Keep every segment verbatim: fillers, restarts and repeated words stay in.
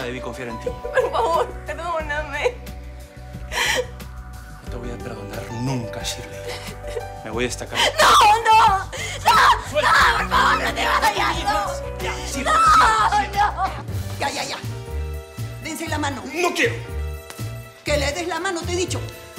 debí confiar en ti. Por favor, perdóname. No te voy a perdonar nunca, Shirley. Me voy a destacar. ¡No, no! ¡No! Suelta. ¡No, por favor, no te vayas! ¡No! Ya, sí, ¡No, sí, sí. no! Ya, ya, ya. Dense la mano. No quiero. Que le des la mano, te he dicho.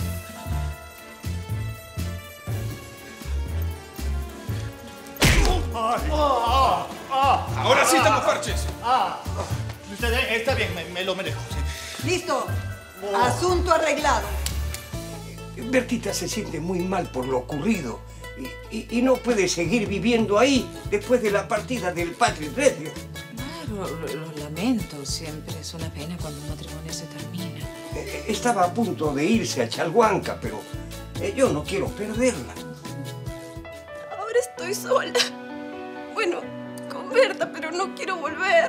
Ay. Oh, oh, oh. Ahora sí estamos parches. Ah, usted, está bien, me, me lo merezco. Sí. Listo. Oh. Asunto arreglado. Bertita se siente muy mal por lo ocurrido y, y, y no puede seguir viviendo ahí después de la partida del Patrick Redger. Claro, lo, lo lamento. Siempre es una pena cuando un matrimonio se termina. Eh, estaba a punto de irse a Chalhuanca, pero eh, yo no quiero perderla. Ahora estoy sola. Bueno, con Berta, pero no quiero volver.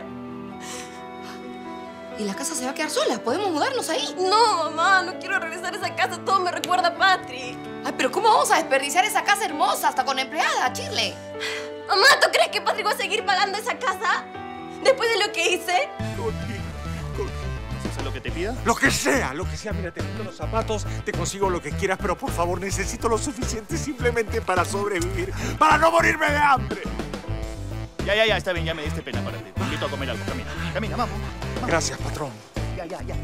¿Y la casa se va a quedar sola? ¿Podemos mudarnos ahí? No, mamá, no quiero regresar a esa casa. Todo me recuerda a Patrick. Ay, pero ¿cómo vamos a desperdiciar esa casa hermosa hasta con empleada, Shirley? Mamá, ¿tú crees que Patrick va a seguir pagando esa casa? Después de lo que hice. ¿Eso es lo que te pida? Lo que sea, lo que sea. Mira, te quito los zapatos, te consigo lo que quieras, pero por favor, necesito lo suficiente simplemente para sobrevivir, para no morirme de hambre. Ya, ya, ya, está bien, ya me diste pena para ti. Te invito a comer algo. Camina, camina, vamos. vamos. Gracias, patrón. Ya, ya, ya.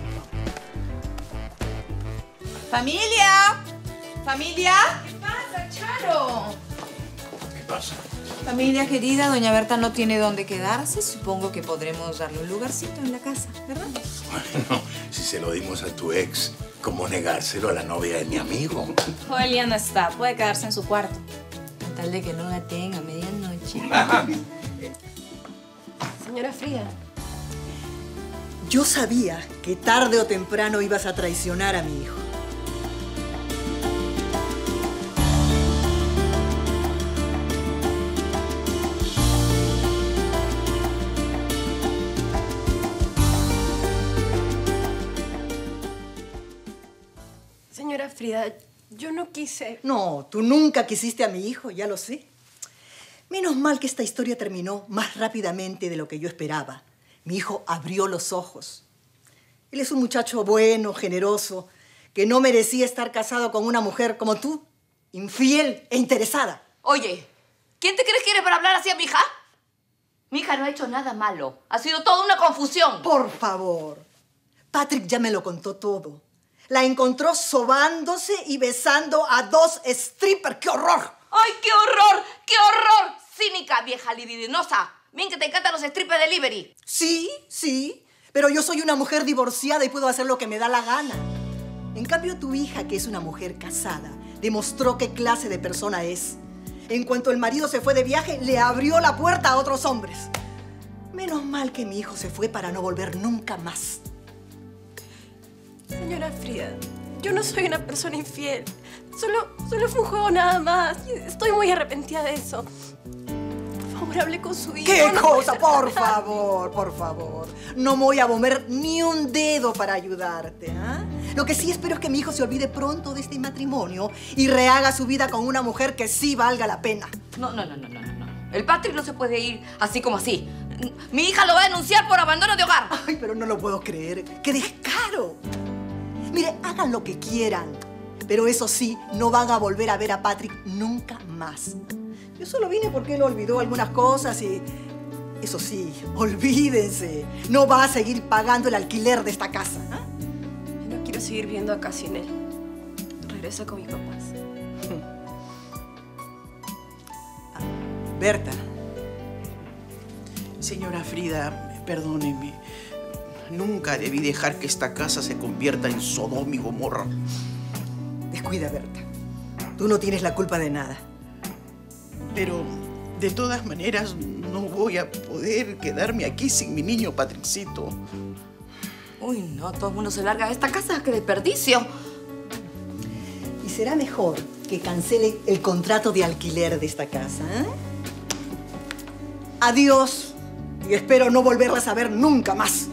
¡Familia! ¿Familia? ¿Qué pasa, Charo? ¿Qué pasa? Familia querida, doña Berta no tiene dónde quedarse. Supongo que podremos darle un lugarcito en la casa, ¿verdad? Bueno, si se lo dimos a tu ex, ¿cómo negárselo a la novia de mi amigo? Joelia no está, puede quedarse en su cuarto. Con tal de que no la tenga a medianoche. Señora Frida. Yo sabía que tarde o temprano ibas a traicionar a mi hijo. Señora Frida, yo no quise... No, tú nunca quisiste a mi hijo, ya lo sé. Menos mal que esta historia terminó más rápidamente de lo que yo esperaba. Mi hijo abrió los ojos. Él es un muchacho bueno, generoso, que no merecía estar casado con una mujer como tú, infiel e interesada. Oye, ¿quién te crees que eres para hablar así a mi hija? Mi hija no ha hecho nada malo. Ha sido toda una confusión. Por favor. Patrick ya me lo contó todo. La encontró sobándose y besando a dos strippers. ¡Qué horror! ¡Ay, qué horror! ¡Qué horror! Cínica, vieja libidinosa. Bien que te encantan los strippers delivery. Sí, sí. Pero yo soy una mujer divorciada y puedo hacer lo que me da la gana. En cambio, tu hija, que es una mujer casada, demostró qué clase de persona es. En cuanto el marido se fue de viaje, le abrió la puerta a otros hombres. Menos mal que mi hijo se fue para no volver nunca más. Señora Frida, yo no soy una persona infiel. Solo, solo fue un juego nada más. Estoy muy arrepentida de eso. Por favor, hable con su hijo. ¿Qué no cosa? Por nada. favor, por favor. No me voy a mover ni un dedo para ayudarte, ¿ah? Lo que sí espero es que mi hijo se olvide pronto de este matrimonio y rehaga su vida con una mujer que sí valga la pena. No, no, no, no, no, no. El Patrick no se puede ir así como así. Mi hija lo va a denunciar por abandono de hogar. Ay, pero no lo puedo creer. ¡Qué descaro! Mire, hagan lo que quieran, pero eso sí, no van a volver a ver a Patrick nunca más. Yo solo vine porque él olvidó algunas cosas y... Eso sí, olvídense. No va a seguir pagando el alquiler de esta casa. ¿eh? Yo no quiero seguir viviendo acá sin él. Regresa con mis papás. Berta. Señora Frida, perdóneme. Nunca debí dejar que esta casa se convierta en Sodoma y Gomorra. Descuida, Berta. Tú no tienes la culpa de nada. Pero, de todas maneras, no voy a poder quedarme aquí sin mi niño Patrickcito. Uy, no, todo el mundo se larga de esta casa. ¡Qué desperdicio! Y será mejor que cancele el contrato de alquiler de esta casa, ¿eh? Adiós. Y espero no volverlas a ver nunca más.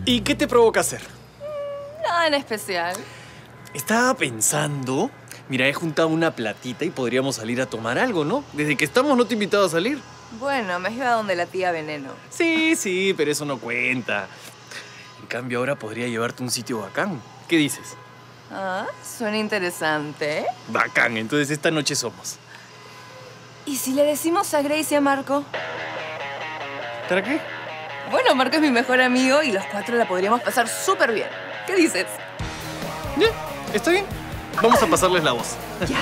¿Y qué te provoca hacer? Nada en especial. Estaba pensando... Mira, he juntado una platita y podríamos salir a tomar algo, ¿no? Desde que estamos no te he invitado a salir. Bueno, me has ido a donde la tía Veneno. Sí, sí, pero eso no cuenta. En cambio, ahora podría llevarte a un sitio bacán. ¿Qué dices? Ah, suena interesante. Bacán, entonces esta noche somos. ¿Y si le decimos a Grace y a Marco? ¿Para qué? Bueno, Marco es mi mejor amigo y los cuatro la podríamos pasar súper bien. ¿Qué dices? Ya, está bien. Vamos a pasarles la voz. Ya.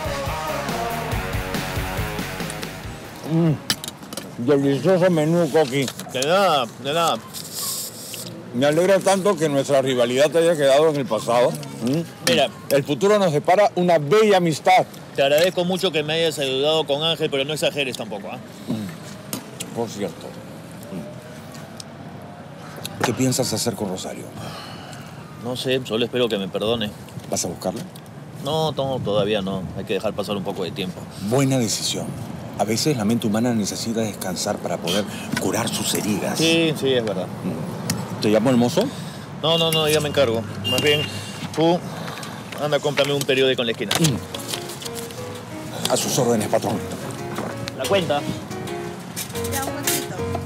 Mm, delicioso menú, Coqui. De nada, de nada. Me alegra tanto que nuestra rivalidad haya quedado en el pasado. ¿Mm? Mira, el futuro nos depara una bella amistad. Te agradezco mucho que me hayas ayudado con Ángel, pero no exageres tampoco, ¿ah? ¿eh? Mm. Por cierto. Mm. ¿Qué piensas hacer con Rosario? No sé, solo espero que me perdone. ¿Vas a buscarla? No, no, todavía no. Hay que dejar pasar un poco de tiempo. Buena decisión. A veces la mente humana necesita descansar para poder curar sus heridas. Sí, sí, es verdad. ¿Te llamo el mozo? No, no, no, ya me encargo. Más bien, tú anda, cómprame un periódico en la esquina. A sus órdenes, patrón. La cuenta. Ya, un momentito.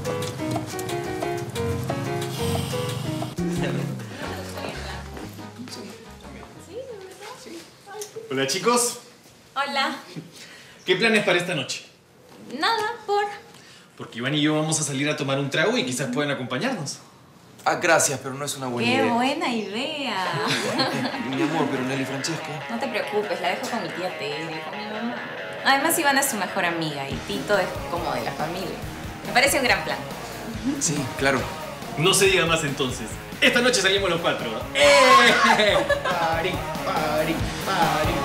Hola, chicos. Hola. ¿Qué planes para esta noche? Nada, por... Porque Iván y yo vamos a salir a tomar un trago y quizás puedan acompañarnos. Ah, gracias, pero no es una buena ¡Qué idea. buena idea! Mi amor, pero Nelly Francesca. No te preocupes, la dejo con mi tía Tere, con mi mamá. Además, Ivana es su mejor amiga y Tito es como de la familia. Me parece un gran plan. Sí, claro. No se diga más entonces. Esta noche salimos los cuatro. ¡Eh! ¡Pari, pari, pari!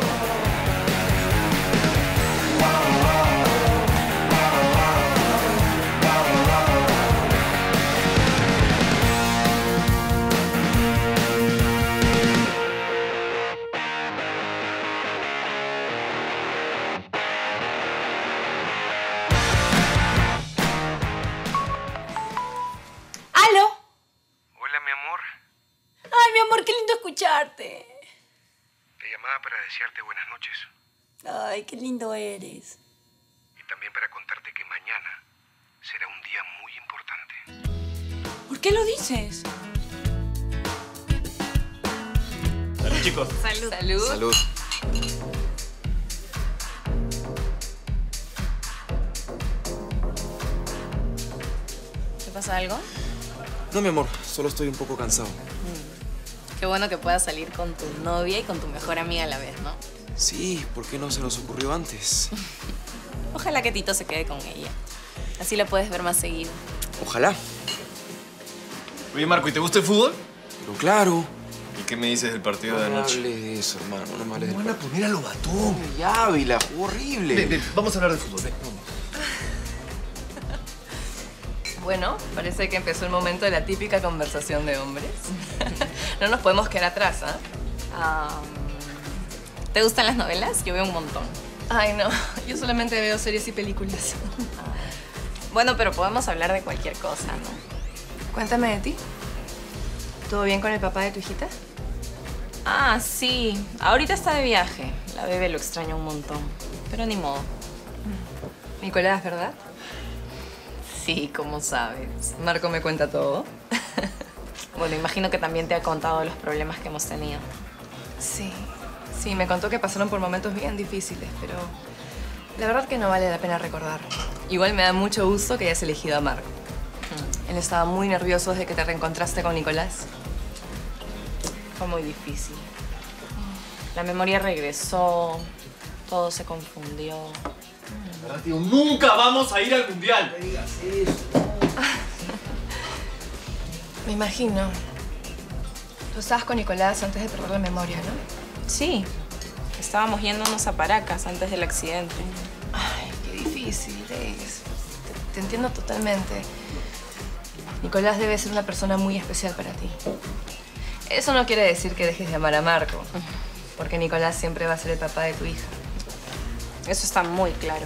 ¡Aló! Hola, mi amor. Ay, mi amor, qué lindo escucharte. Te llamaba para desearte buenas noches. Ay, qué lindo eres. Y también para contarte que mañana será un día muy importante. ¿Por qué lo dices? Salud, chicos. Salud. Salud. Salud. ¿Te pasa algo? No, mi amor, solo estoy un poco cansado. Qué bueno que puedas salir con tu novia y con tu mejor amiga a la vez, ¿no? Sí, ¿por qué no se nos ocurrió antes? Ojalá que Tito se quede con ella. Así la puedes ver más seguido. Ojalá. Oye, Marco, ¿y te gusta el fútbol? Pero claro. ¿Y qué me dices del partido No de me anoche? hables de eso, hermano. No me hables de Van a poner a Lobatón. Ya, Ávila, jugó horrible. Ven, ven, vamos a hablar de fútbol, ven, vamos. Bueno, parece que empezó el momento de la típica conversación de hombres. No nos podemos quedar atrás, ¿ah? Ah, ¿te gustan las novelas? Yo veo un montón. Ay, no. Yo solamente veo series y películas. Bueno, pero podemos hablar de cualquier cosa, ¿no? Cuéntame de ti. ¿Todo bien con el papá de tu hijita? Ah, sí. Ahorita está de viaje. La bebé lo extraña un montón. Pero ni modo. Nicolás, ¿verdad? Sí, como sabes. Marco me cuenta todo. Bueno, imagino que también te ha contado los problemas que hemos tenido. Sí, sí, me contó que pasaron por momentos bien difíciles, pero la verdad que no vale la pena recordar. Igual me da mucho gusto que hayas elegido a Marco. Él estaba muy nervioso desde que te reencontraste con Nicolás. Fue muy difícil. La memoria regresó, todo se confundió. ¿Verdad, tío? ¡Nunca vamos a ir al mundial! No digas eso. Me imagino. Tú estabas con Nicolás antes de perder la memoria, ¿no? Sí, estábamos yéndonos a Paracas antes del accidente. Ay, qué difícil es. Te, te entiendo totalmente. Nicolás debe ser una persona muy especial para ti. Eso no quiere decir que dejes de amar a Marco, porque Nicolás siempre va a ser el papá de tu hija. Eso está muy claro.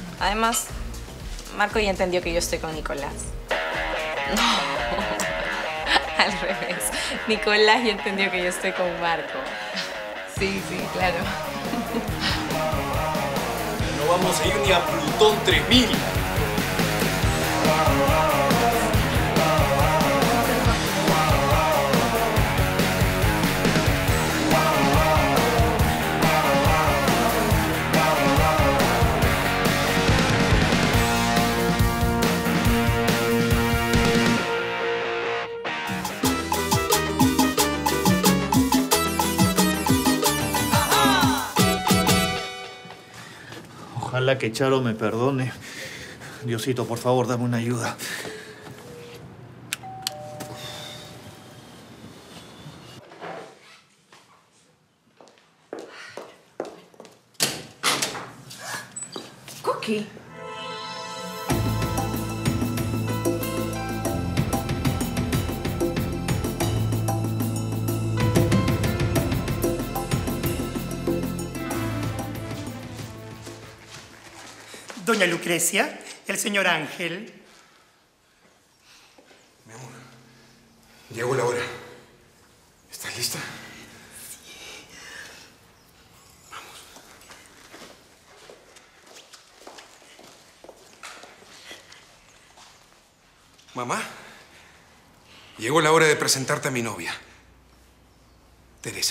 Además, Marco ya entendió que yo estoy con Nicolás. al revés. Nicolás ya entendió que yo estoy con Marco. Sí, sí, claro. No vamos a ir ni a Plutón tres mil. Ojalá que Charo me perdone. Diosito, por favor, dame una ayuda. Coqui. Doña Lucrecia, el señor Ángel. Mi amor, llegó la hora. ¿Estás lista? Vamos. Mamá, llegó la hora de presentarte a mi novia, Teresa.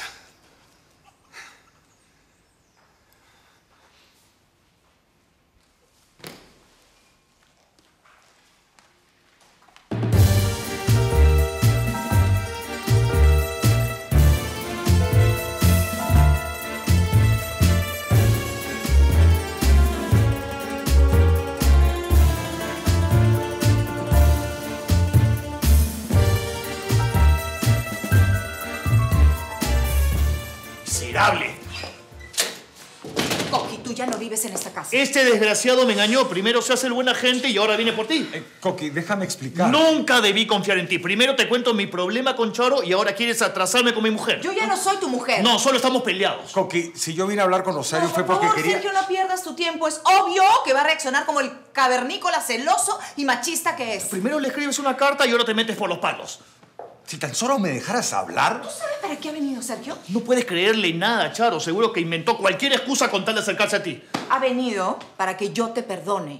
Coqui, tú ya no vives en esta casa. Este desgraciado me engañó. Primero se hace el buena gente y ahora viene por ti. Eh, Coqui, déjame explicar. Nunca debí confiar en ti. Primero te cuento mi problema con Charo y ahora quieres atrasarme con mi mujer. Yo ya no soy tu mujer. No, solo estamos peleados. Coqui, si yo vine a hablar con Rosario No, fue por porque favor, quería... Sergio, no pierdas tu tiempo. Es obvio que va a reaccionar como el cavernícola celoso y machista que es. Primero le escribes una carta y ahora te metes por los palos. Si tan solo me dejaras hablar... ¿Tú sabes para qué ha venido Sergio? No puedes creerle nada, Charo. Seguro que inventó cualquier excusa con tal de acercarse a ti. Ha venido para que yo te perdone.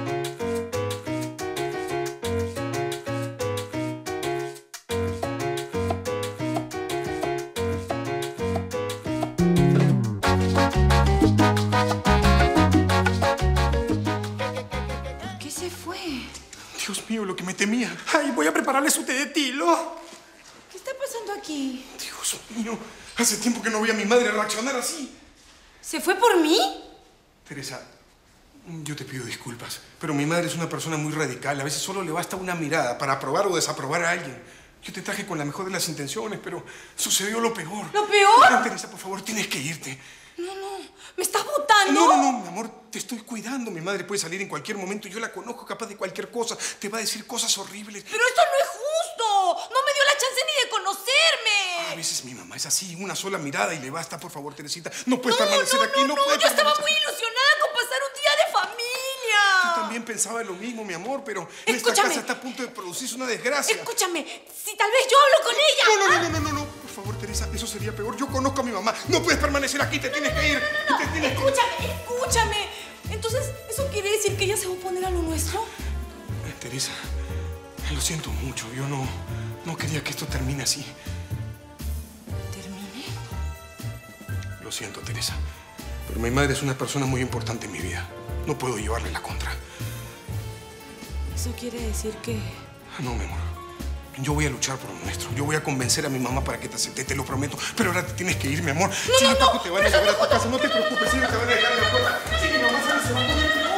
¿Por qué se fue? Dios mío, lo que me temía. Ay, voy a prepararle su té de tilo. ¿Qué está pasando aquí? Dios mío, hace tiempo que no vi a mi madre reaccionar así. ¿Se fue por mí? Teresa, yo te pido disculpas, pero mi madre es una persona muy radical. A veces solo le basta una mirada para aprobar o desaprobar a alguien. Yo te traje con la mejor de las intenciones, pero sucedió lo peor. ¿Lo peor? Ay, Teresa, por favor, tienes que irte. No, no. ¿Me estás botando? No, no, no, mi amor, te estoy cuidando. Mi madre puede salir en cualquier momento. Yo la conozco, capaz de cualquier cosa. Te va a decir cosas horribles. Pero esto no es justo. No me dio la chance ni de conocerme. A veces mi mamá es así, una sola mirada y le basta, por favor, Teresita. No puedes No, permanecer no, aquí, no, no, no, puedes yo estaba permanecer. muy ilusionada con pasar un día de familia. Yo también pensaba lo mismo, mi amor, pero en esta Escúchame. casa está a punto de producirse una desgracia. Escúchame, si tal vez yo hablo con ella. No, no, no, no, no, no, por favor, Teresa, eso sería peor. Yo conozco a mi mamá. No puedes permanecer aquí, te tienes que ir. No, no, Te no, tienes que- escúchame, escúchame. Entonces, ¿eso quiere decir que ella se va a oponer a lo nuestro? Eh, Teresa, lo siento mucho. Yo no, no quería que esto termine así. ¿Termine? Lo siento, Teresa. Pero mi madre es una persona muy importante en mi vida. No puedo llevarle la contra. ¿Eso quiere decir que...? No, mi amor. Yo voy a luchar por lo nuestro. Yo voy a convencer a mi mamá para que te acepte, te lo prometo. Pero ahora te tienes que ir, mi amor. No, si no, no, no, Paco te van a llevar a tu casa. No te preocupes, si no te van a dejar en la puerta. Si mi mamá sale, se va a poner peor.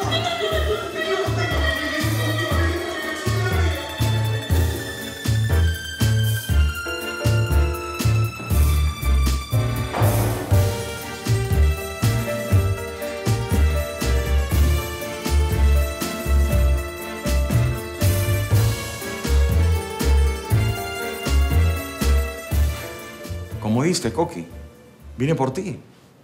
Como oíste, Coqui, vine por ti.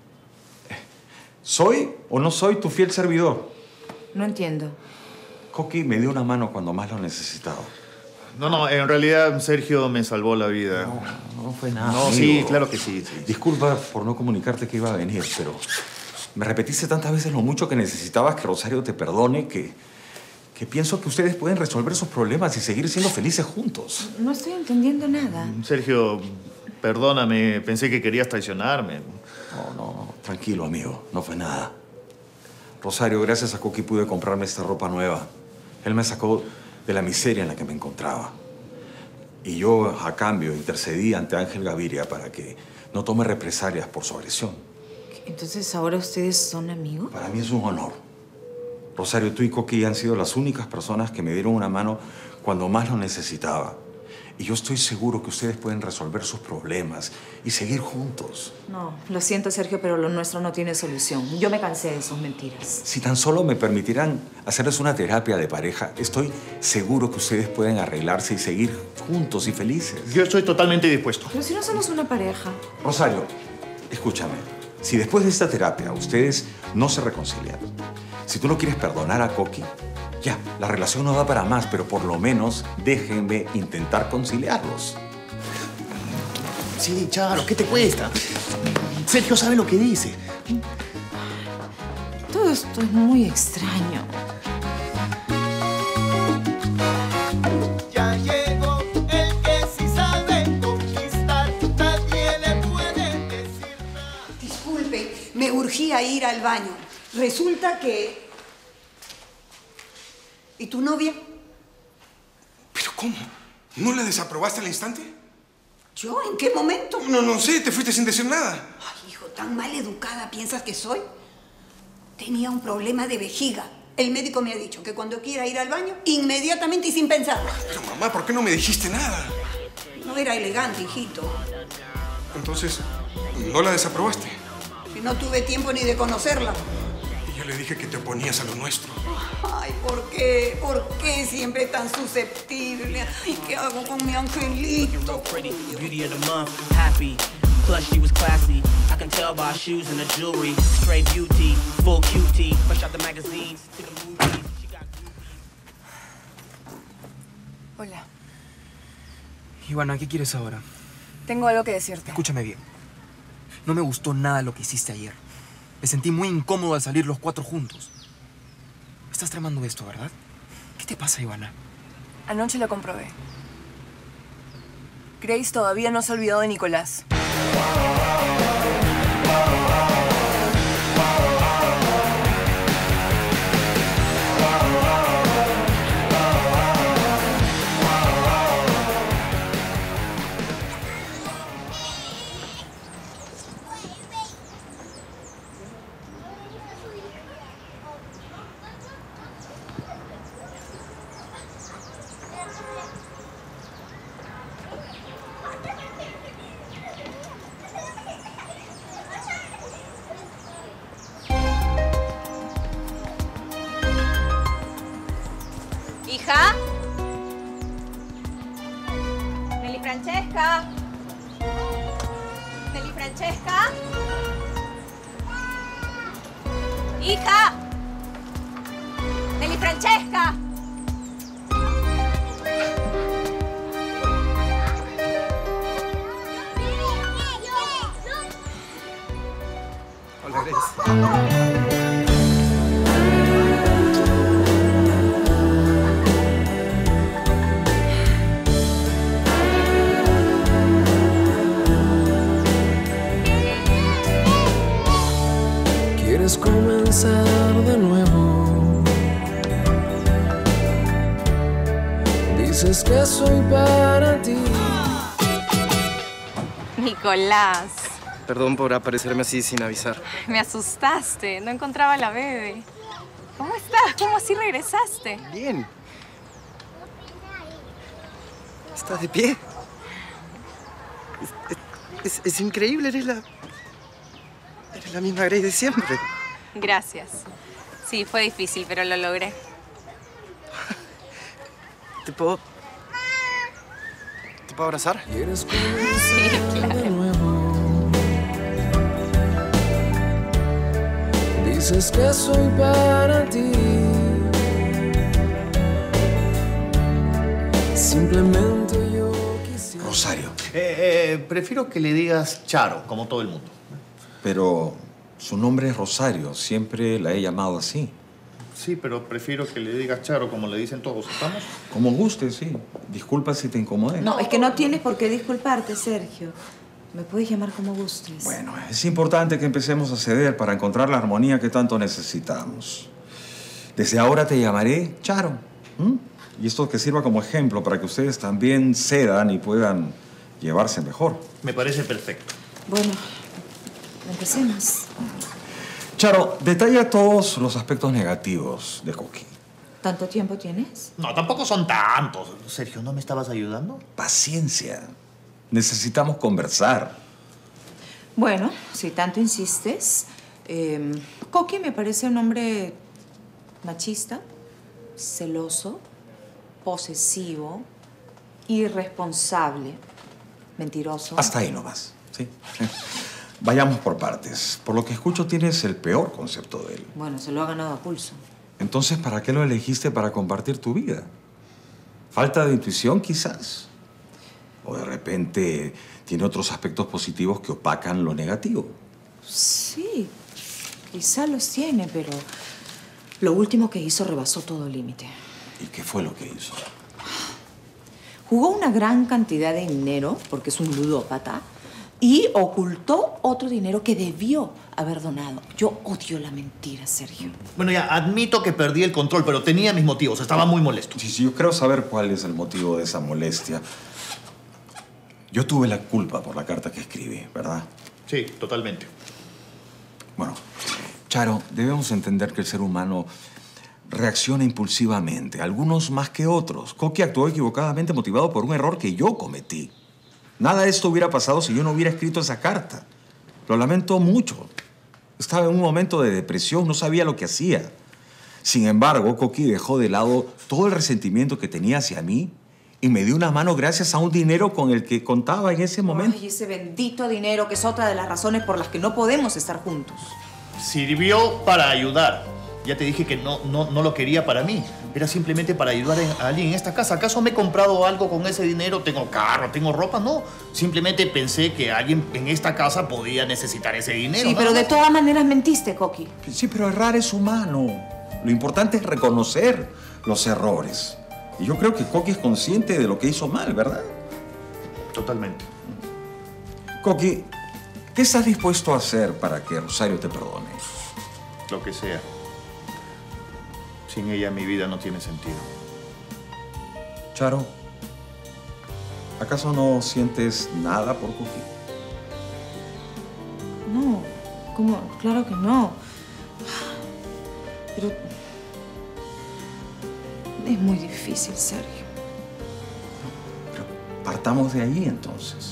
¿Soy o no soy tu fiel servidor? No entiendo. Coqui me dio una mano cuando más lo necesitaba. No, no, en realidad Sergio me salvó la vida. No, no fue nada. No, amigo. sí, claro que sí, sí. Disculpa por no comunicarte que iba a venir, pero me repetiste tantas veces lo mucho que necesitabas que Rosario te perdone que, que pienso que ustedes pueden resolver sus problemas y seguir siendo felices juntos. No estoy entendiendo nada. Sergio, perdóname, pensé que querías traicionarme. No, no, tranquilo, amigo, no fue nada. Rosario, gracias a Coqui pude comprarme esta ropa nueva. Él me sacó de la miseria en la que me encontraba. Y yo, a cambio, intercedí ante Ángel Gaviria para que no tome represalias por su agresión. Entonces, ¿ahora ustedes son amigos? Para mí es un honor. Rosario, tú y Coqui han sido las únicas personas que me dieron una mano cuando más lo necesitaba. Y yo estoy seguro que ustedes pueden resolver sus problemas y seguir juntos. No, lo siento, Sergio, pero lo nuestro no tiene solución. Yo me cansé de sus mentiras. Si tan solo me permitirán hacerles una terapia de pareja, estoy seguro que ustedes pueden arreglarse y seguir juntos y felices. Yo estoy totalmente dispuesto. Pero si no somos una pareja. Rosario, escúchame. Si después de esta terapia ustedes no se reconcilian, si tú no quieres perdonar a Coqui, ya, la relación no da para más, pero por lo menos déjenme intentar conciliarlos. Sí, Charo, ¿qué te cuesta? Sergio sabe lo que dice. Todo esto es muy extraño. Ya llegó el que sí sabe conquistar, nadie le puede decir nada. Disculpe, me urgía ir al baño. Resulta que... ¿Y tu novia? ¿Pero cómo? ¿No la desaprobaste al instante? ¿Yo? ¿En qué momento? No, no sé, te fuiste sin decir nada. Ay, hijo, tan mal educada piensas que soy. Tenía un problema de vejiga. El médico me ha dicho que cuando quiera ir al baño, inmediatamente y sin pensar. Pero mamá, ¿por qué no me dijiste nada? No era elegante, hijito. Entonces, ¿no la desaprobaste? Que no tuve tiempo ni de conocerla. Y yo le dije que te oponías a lo nuestro. Ay, ¿por qué? ¿Por qué siempre tan susceptible? Ay, ¿qué hago con mi angelito? Beauty of the month, happy. Plus she was classy. I can tell by her shoes and her jewelry. Straight beauty, full cutie. Fresh out the magazines to the movies. She got... Hola. Ivana, ¿qué quieres ahora? Tengo algo que decirte. Escúchame bien. No me gustó nada lo que hiciste ayer. Me sentí muy incómodo al salir los cuatro juntos. Estás tramando esto, ¿verdad? ¿Qué te pasa, Ivana? Anoche lo comprobé. Grace todavía no se ha olvidado de Nicolás. Hija. Nelly Francesca. Nelly Francesca. Hija. Nelly Francesca. Hola, Grace. Quieres comenzar de nuevo. Dices que soy para ti. Nicolás, Perdón por aparecerme así sin avisar. me asustaste. No encontraba a la bebé. ¿Cómo estás? ¿Cómo así regresaste? Bien. ¿Estás de pie? Es, es- es increíble, eres la... Eres la misma Grace de siempre. Gracias. Sí, fue difícil, pero lo logré. ¿Te puedo... ¿Te puedo abrazar? Sí, claro. Dices que soy para ti. Simplemente yo quisiera... Rosario. Eh, eh, prefiero que le digas Charo, como todo el mundo. Pero su nombre es Rosario. Siempre la he llamado así. Sí, pero prefiero que le digas Charo, como le dicen todos. ¿Estamos? Como guste, sí. Disculpa si te incomodé. No, es que no tienes por qué disculparte, Sergio. Me puedes llamar como gustes. Bueno, es importante que empecemos a ceder para encontrar la armonía que tanto necesitamos. Desde ahora te llamaré Charo. ¿Mm? Y esto que sirva como ejemplo para que ustedes también cedan y puedan llevarse mejor. Me parece perfecto. Bueno, empecemos. Charo, detalla todos los aspectos negativos de Coqui. ¿Tanto tiempo tienes? No, tampoco son tantos. Sergio, ¿no me estabas ayudando? Paciencia. Necesitamos conversar. Bueno, si tanto insistes, eh, Coqui me parece un hombre machista, celoso, posesivo, irresponsable, mentiroso. Hasta ahí nomás, ¿sí? Vayamos por partes. Por lo que escucho, tienes el peor concepto de él. Bueno, se lo ha ganado a pulso. Entonces, ¿para qué lo elegiste para compartir tu vida? ¿Falta de intuición, quizás? ¿O de repente tiene otros aspectos positivos que opacan lo negativo? Sí, quizá los tiene, pero lo último que hizo rebasó todo límite. ¿Y qué fue lo que hizo? Jugó una gran cantidad de dinero, porque es un ludópata, y ocultó otro dinero que debió haber donado. Yo odio la mentira, Sergio. Bueno, ya, admito que perdí el control, pero tenía mis motivos. Estaba muy molesto. Sí, sí, yo creo saber cuál es el motivo de esa molestia. Yo tuve la culpa por la carta que escribí, ¿verdad? Sí, totalmente. Bueno, Charo, debemos entender que el ser humano reacciona impulsivamente, algunos más que otros. Coqui actuó equivocadamente motivado por un error que yo cometí. Nada de esto hubiera pasado si yo no hubiera escrito esa carta. Lo lamento mucho. Estaba en un momento de depresión, no sabía lo que hacía. Sin embargo, Coqui dejó de lado todo el resentimiento que tenía hacia mí y me dio una mano gracias a un dinero con el que contaba en ese momento. Ay, ese bendito dinero que es otra de las razones por las que no podemos estar juntos. Sirvió para ayudar. Ya te dije que no, no, no lo quería para mí. Era simplemente para ayudar a alguien en esta casa. ¿Acaso me he comprado algo con ese dinero? ¿Tengo carro? ¿Tengo ropa? No. Simplemente pensé que alguien en esta casa podía necesitar ese dinero. Sí, pero de todas maneras mentiste, Coqui. Sí, pero errar es humano. Lo importante es reconocer los errores. Y yo creo que Coqui es consciente de lo que hizo mal, ¿verdad? Totalmente. Coqui, ¿qué estás dispuesto a hacer para que Rosario te perdone? Lo que sea. Sin ella mi vida no tiene sentido. Charo, ¿acaso no sientes nada por Coqui? No, ¿cómo? Claro que no. Pero es muy difícil, Sergio. Pero partamos de ahí, entonces.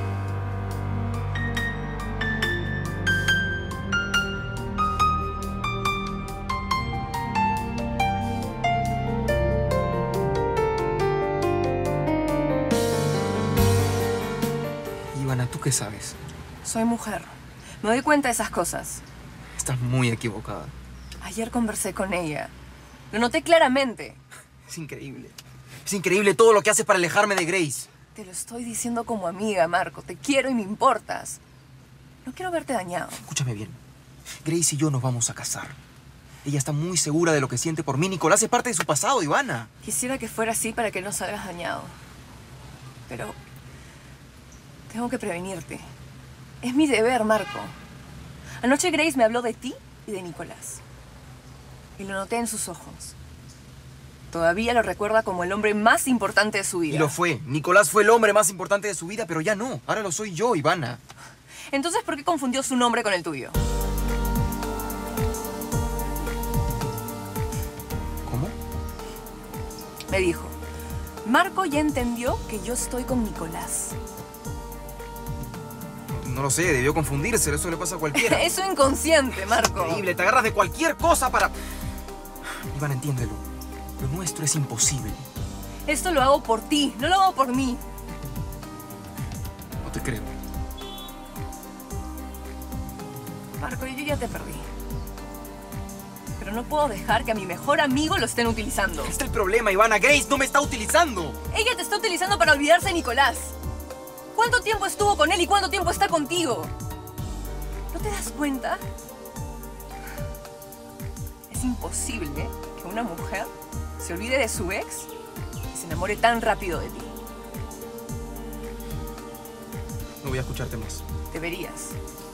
¿Tú qué sabes? Soy mujer. Me doy cuenta de esas cosas. Estás muy equivocada. Ayer conversé con ella. Lo noté claramente. Es increíble. Es increíble todo lo que haces para alejarme de Grace. Te lo estoy diciendo como amiga, Marco. Te quiero y me importas. No quiero verte dañado. Escúchame bien. Grace y yo nos vamos a casar. Ella está muy segura de lo que siente por mí. Nicolás es parte de su pasado, Ivana. Quisiera que fuera así para que no salgas dañado. Pero tengo que prevenirte. Es mi deber, Marco. Anoche Grace me habló de ti y de Nicolás. Y lo noté en sus ojos. Todavía lo recuerda como el hombre más importante de su vida. Y lo fue. Nicolás fue el hombre más importante de su vida, pero ya no. Ahora lo soy yo, Ivana. Entonces, ¿por qué confundió su nombre con el tuyo? ¿Cómo? Me dijo, Marco ya entendió que yo estoy con Nicolás. No lo sé, debió confundirse. Eso le pasa a cualquiera. Eso inconsciente, Marco. Increíble, te agarras de cualquier cosa para... Ivana, entiéndelo. Lo nuestro es imposible. Esto lo hago por ti, no lo hago por mí. No te creo. Marco, yo ya te perdí. Pero no puedo dejar que a mi mejor amigo lo estén utilizando. Este es el problema, Ivana. Grace no me está utilizando. Ella te está utilizando para olvidarse de Nicolás. ¿Cuánto tiempo estuvo con él y cuánto tiempo está contigo? ¿No te das cuenta? Es imposible que una mujer se olvide de su ex y se enamore tan rápido de ti. No voy a escucharte más. Deberías.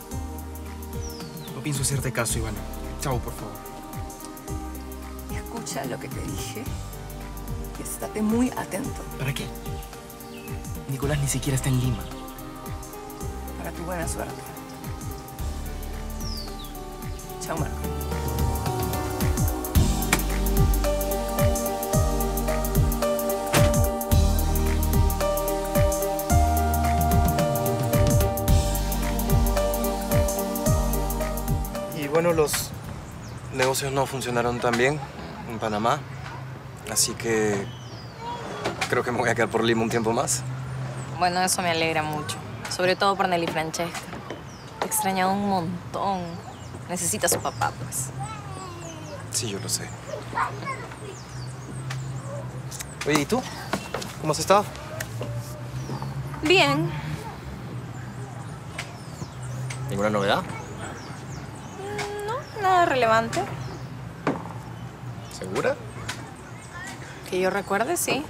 No pienso hacerte caso, Ivana. Chao, por favor. Escucha lo que te dije y estate muy atento. ¿Para qué? Nicolás ni siquiera está en Lima. Para tu buena suerte. Chao, Marco. Y bueno, los negocios no funcionaron tan bien en Panamá, así que creo que me voy a quedar por Lima un tiempo más. Bueno, eso me alegra mucho. Sobre todo por Nelly Francesca. Te he extrañado un montón. Necesita a su papá, pues. Sí, yo lo sé. Oye, ¿y tú? ¿Cómo has estado? Bien. ¿Ninguna novedad? No, nada relevante. ¿Segura? Que yo recuerde, sí.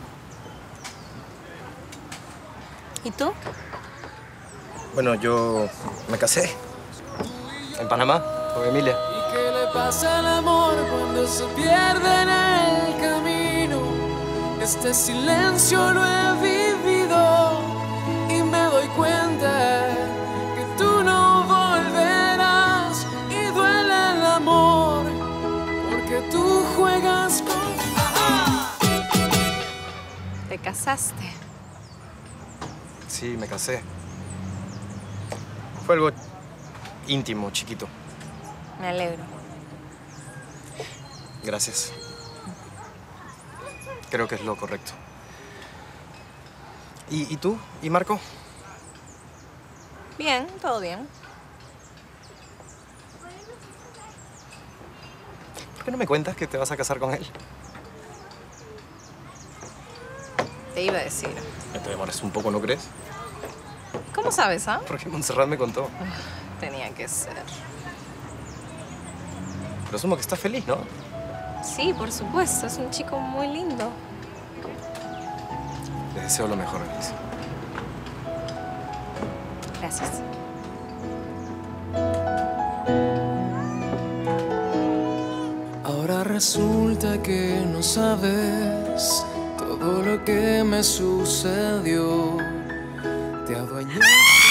¿Y tú? Bueno, yo me casé. En Panamá, con Emilia. ¿Y qué le pasa al amor cuando se pierde en el camino? Este silencio lo he vivido y me doy cuenta que tú no volverás y duele el amor porque tú juegas con... ¡Ajá! ¿Te casaste? Sí, me casé. Fue algo íntimo, chiquito. Me alegro. Gracias. Creo que es lo correcto. ¿Y, y tú? ¿Y Marco? Bien, todo bien. ¿Por qué no me cuentas que te vas a casar con él? Te iba a decir. Te demoras un poco, ¿no crees? ¿Cómo sabes, ah? Porque Montserrat me contó. Tenía que ser. Pero asumo que estás feliz, ¿no? Sí, por supuesto. Es un chico muy lindo. Les deseo lo mejor, Alicia. Gracias. Ahora resulta que no sabes todo lo que me sucedió. Te adueñé.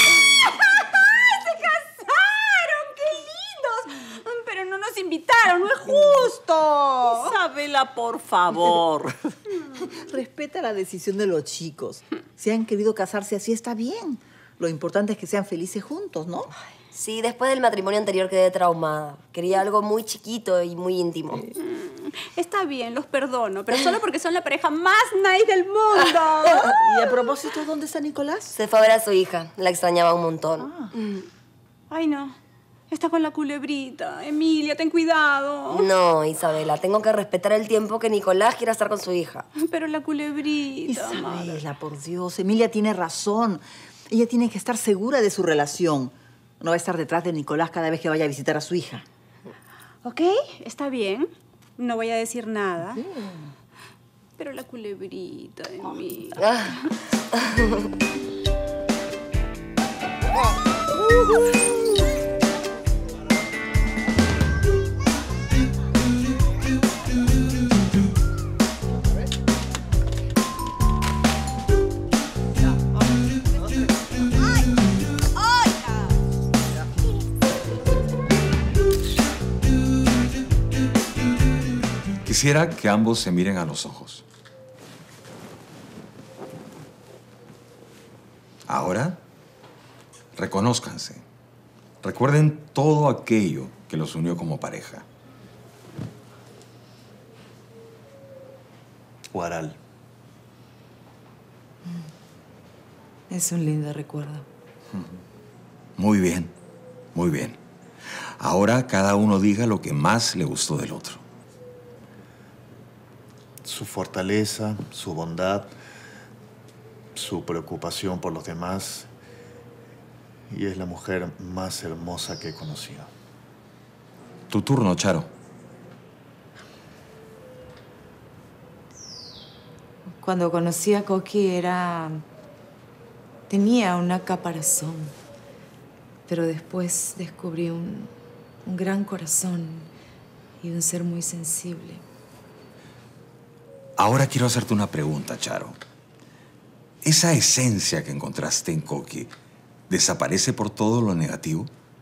Pero no nos invitaron, no es justo. Isabela, por favor. Respeta la decisión de los chicos. Si han querido casarse así, está bien. Lo importante es que sean felices juntos, ¿no? Sí, después del matrimonio anterior quedé traumada. Quería algo muy chiquito y muy íntimo. Está bien, los perdono, pero solo porque son la pareja más nice del mundo. Y a propósito, ¿dónde está Nicolás? Se fue a ver a su hija. La extrañaba un montón. Ah. Ay, no. Está con la culebrita. Emilia, ten cuidado. No, Isabela, tengo que respetar el tiempo que Nicolás quiera estar con su hija. Pero la culebrita. Isabela, por Dios, Emilia tiene razón. Ella tiene que estar segura de su relación. No va a estar detrás de Nicolás cada vez que vaya a visitar a su hija. ¿Ok? Está bien. No voy a decir nada. Sí. Pero la culebrita, Emilia. Quisiera que ambos se miren a los ojos. Ahora, reconózcanse. Recuerden todo aquello que los unió como pareja. Huaral. Es un lindo recuerdo. Muy bien, muy bien. Ahora cada uno diga lo que más le gustó del otro. Su fortaleza, su bondad, su preocupación por los demás. Y es la mujer más hermosa que he conocido. Tu turno, Charo. Cuando conocí a Coqui era... tenía una caparazón. Pero después descubrí un, un gran corazón y un ser muy sensible. Ahora quiero hacerte una pregunta, Charo. ¿Esa esencia que encontraste en Coqui desaparece por todo lo negativo?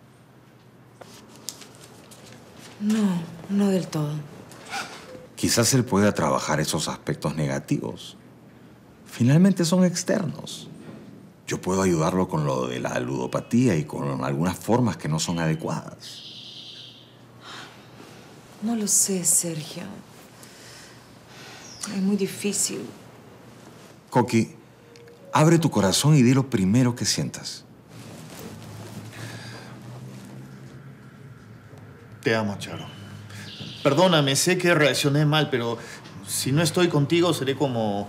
No, no del todo. Quizás él pueda trabajar esos aspectos negativos. Finalmente son externos. Yo puedo ayudarlo con lo de la ludopatía y con algunas formas que no son adecuadas. No lo sé, Sergio. Es muy difícil. Coqui, abre tu corazón y di lo primero que sientas. Te amo, Charo. Perdóname, sé que reaccioné mal, pero si no estoy contigo seré como...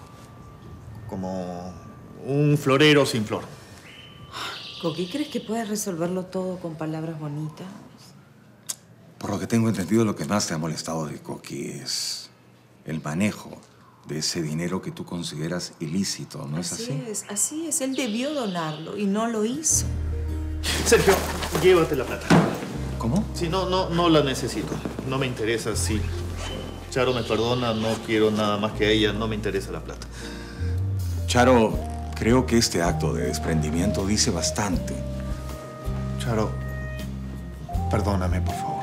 como un florero sin flor. Coqui, ¿crees que puedes resolverlo todo con palabras bonitas? Por lo que tengo entendido, lo que más te ha molestado de Coqui es el manejo de ese dinero que tú consideras ilícito, ¿no es así? Así es, así es. Él debió donarlo y no lo hizo. Sergio, llévate la plata. ¿Cómo? Sí, no, no, no la necesito. No me interesa, sí. Charo me perdona, no quiero nada más que a ella, no me interesa la plata. Charo, creo que este acto de desprendimiento dice bastante. Charo, perdóname, por favor.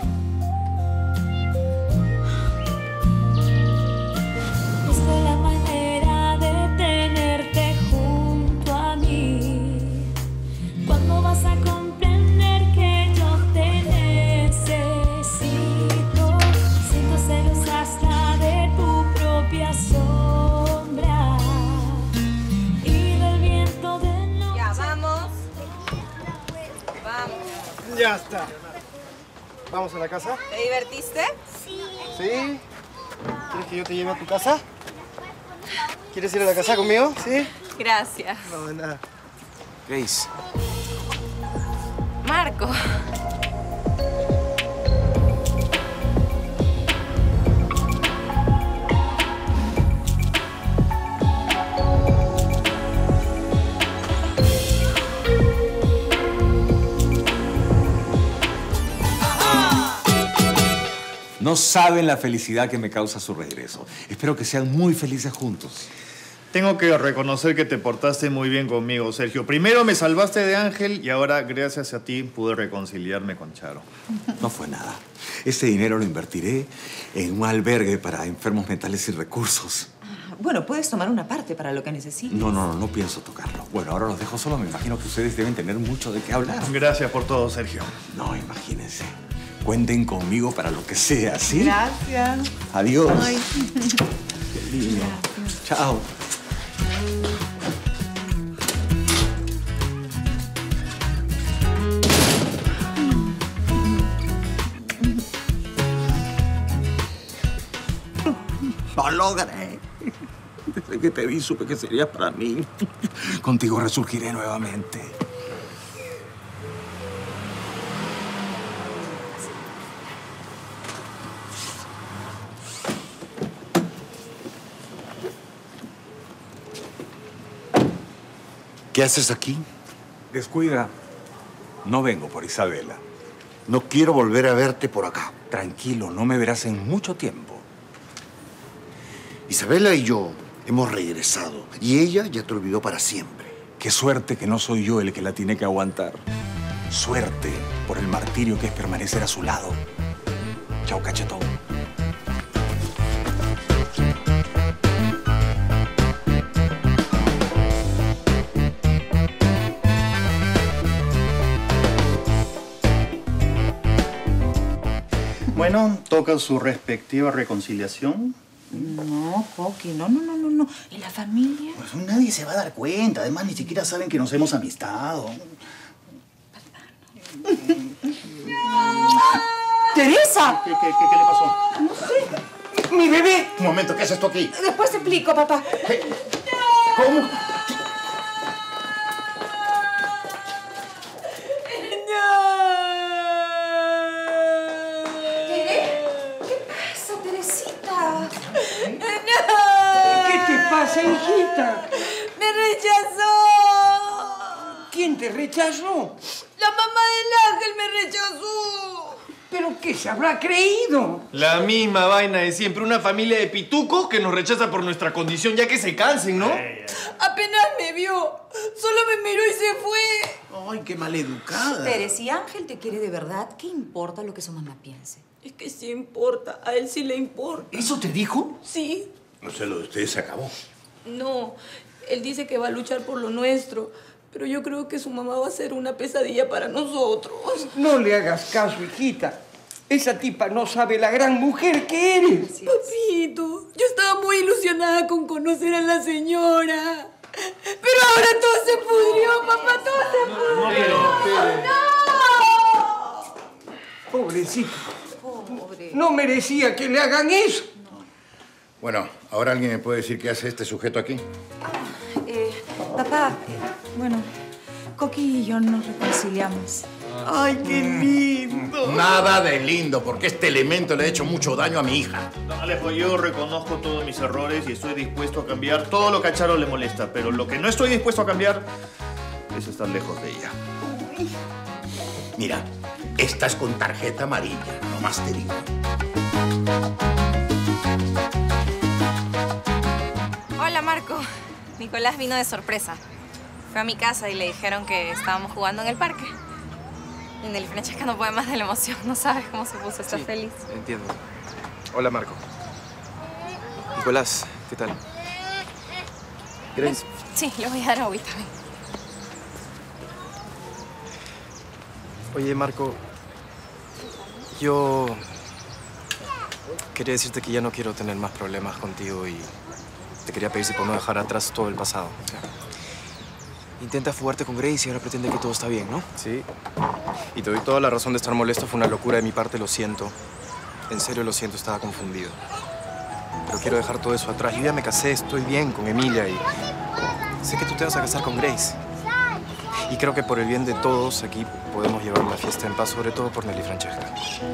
Busco la manera de tenerte junto a mí. ¿Cuándo vas a comprender que yo te necesito? Siento celos hasta de tu propia sombra y del viento de noche. Ya, vamos. Vamos. Ya está. ¿Vamos a la casa? ¿Te divertiste? Sí. ¿Sí? ¿Quieres que yo te lleve a tu casa? ¿Quieres ir a la casa conmigo? ¿Sí? Gracias. No, de nada. Grace. Marco. No saben la felicidad que me causa su regreso. Espero que sean muy felices juntos. Tengo que reconocer que te portaste muy bien conmigo, Sergio. Primero me salvaste de Ángel y ahora, gracias a ti, pude reconciliarme con Charo. No fue nada. Este dinero lo invertiré en un albergue para enfermos mentales sin recursos. Bueno, puedes tomar una parte para lo que necesites. No, no, no, no pienso tocarlo. Bueno, ahora los dejo solo. Me imagino que ustedes deben tener mucho de qué hablar. Gracias por todo, Sergio. No, imagínense. Cuenten conmigo para lo que sea, ¿sí? Gracias. Adiós. Ay. Qué lindo. Chao. Lo logré. Desde que te vi supe que serías para mí. Contigo resurgiré nuevamente. ¿Qué haces aquí? Descuida. No vengo por Isabela. No quiero volver a verte por acá. Tranquilo, no me verás en mucho tiempo. Isabela y yo hemos regresado y ella ya te olvidó para siempre. Qué suerte que no soy yo el que la tiene que aguantar. Suerte por el martirio que es permanecer a su lado. Chao, cachetón. Bueno, toca su respectiva reconciliación. No, Coqui, no, no, no, no, no. ¿Y la familia? Pues nadie se va a dar cuenta. Además, ni siquiera saben que nos hemos amistado. ¡Teresa! ¿Qué, qué, qué, qué le pasó? No sé. ¡Mi bebé! Un momento, ¿qué es esto aquí? Después te explico, papá. ¿Cómo? ¿Qué pasa, Teresita? ¿Qué te pasa, hijita? ¡Me rechazó! ¿Quién te rechazó? La mamá del Ángel me rechazó. ¿Pero qué se habrá creído? La misma vaina de siempre. Una familia de pitucos que nos rechaza por nuestra condición, ya que se cansen, ¿no? Apenas me vio. Solo me miró y se fue. Ay, qué maleducada. Tere, si Ángel te quiere de verdad, ¿qué importa lo que su mamá piense? Es que sí importa. A él sí le importa. ¿Eso te dijo? Sí. No sé, lo de ustedes se acabó. No. Él dice que va a luchar por lo nuestro. Pero yo creo que su mamá va a ser una pesadilla para nosotros. No le hagas caso, hijita. Esa tipa no sabe la gran mujer que eres. Papito, yo estaba muy ilusionada con conocer a la señora. Pero ahora todo se pudrió, papá, todo se pudrió. ¡No! Pobrecita. No merecía que le hagan eso. Bueno, ¿ahora alguien me puede decir qué hace este sujeto aquí? Eh, papá, eh, bueno, Coqui y yo nos reconciliamos. ¡Ay, qué lindo! Nada de lindo, porque este elemento le ha hecho mucho daño a mi hija. Don Alejo, yo reconozco todos mis errores y estoy dispuesto a cambiar todo lo que a Charo le molesta, pero lo que no estoy dispuesto a cambiar es estar lejos de ella. Mira, estás con tarjeta amarilla, nomás te digo. Hola, Marco. Nicolás vino de sorpresa. Fue a mi casa y le dijeron que estábamos jugando en el parque. Y Nelly Francesca no puede más de la emoción. No sabes cómo se puso. Está Sí, feliz. Entiendo. Hola, Marco. Nicolás, ¿qué tal? Grace. Sí, le voy a dar agüita. ven. Oye, Marco. Yo... quería decirte que ya no quiero tener más problemas contigo y te quería pedir si podemos dejar atrás todo el pasado. O sea, intenta fugarte con Grace y ahora pretende que todo está bien, ¿no? Sí. Y te doy toda la razón de estar molesto. Fue una locura de mi parte, lo siento. En serio lo siento, estaba confundido. Pero quiero dejar todo eso atrás. Yo ya me casé, estoy bien con Emilia y sé que tú te vas a casar con Grace. Y creo que por el bien de todos aquí podemos llevar la fiesta en paz, sobre todo por Nelly Francesca.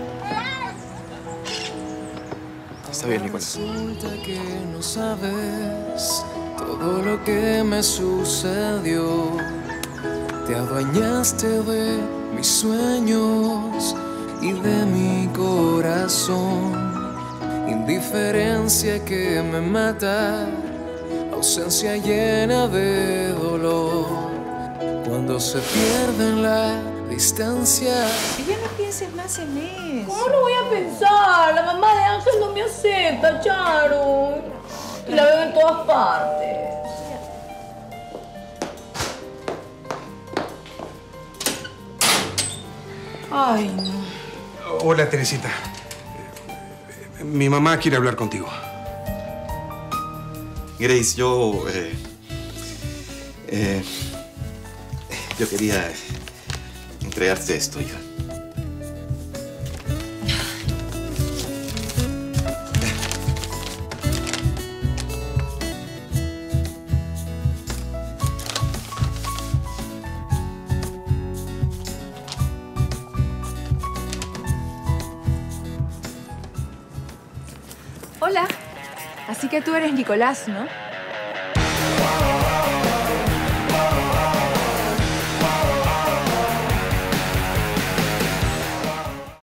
Está bien, Nicolás. Resulta que no sabes todo lo que me sucedió. Te adueñaste de mis sueños y de mi corazón. Indiferencia que me mata, ausencia llena de dolor. Cuando se pierde en la distancia. Y ya no pienses más en eso. ¿Cómo no voy a pensar? La mamá de Ángel no me acepta, Charo. Y la veo en todas partes. Ay, no. Hola, Teresita. Mi mamá quiere hablar contigo. Grace, yo... Eh, eh, yo quería entregarte esto, hija. Hola. Así que tú eres Nicolás, ¿no?